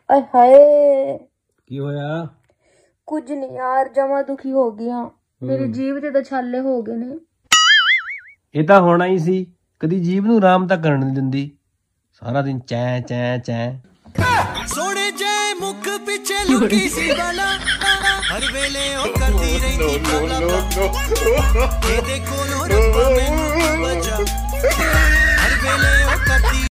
आय हाय की होया? कुछ नहीं यार, जमा दुखी हो गया। मेरी जीभ ते छाले हो गए ने। ਇਹ ਤਾਂ ਹੋਣਾ ਹੀ ਸੀ। ਕਦੀ ਜੀਭ ਨੂੰ ਆਰਾਮ ਤਾਂ ਕਰਨ ਨਹੀਂ ਦਿੰਦੀ, ਸਾਰਾ ਦਿਨ ਚੈ ਚੈ ਚੈ। ਸੋਹਣੇ ਜੇ ਮੁਖ ਪਿੱਛੇ ਲੁਕੀ ਸੀ ਵਾਲਾ, ਹਰ ਵੇਲੇ ਉਹ ਕਰਦੀ ਰਹਿੰਦੀ ਕਾਲਾ ਇਹਦੇ ਕੋਲੋਂ ਰੱਬਾ ਮੈਨੂੰ ਬਚਾ, ਹਰ ਵੇਲੇ